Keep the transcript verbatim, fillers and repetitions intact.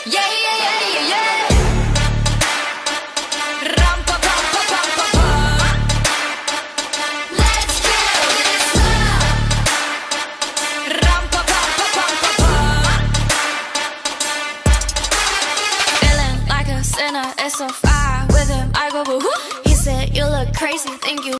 Yeah, yeah, yeah, yeah, yeah. Ram pa pa pa pa pa pa. Let's kill this love. Ram pa pa pa pa pa pa. Feeling like a sinner, it's so fire with him. I go woo. He said you look crazy, think you.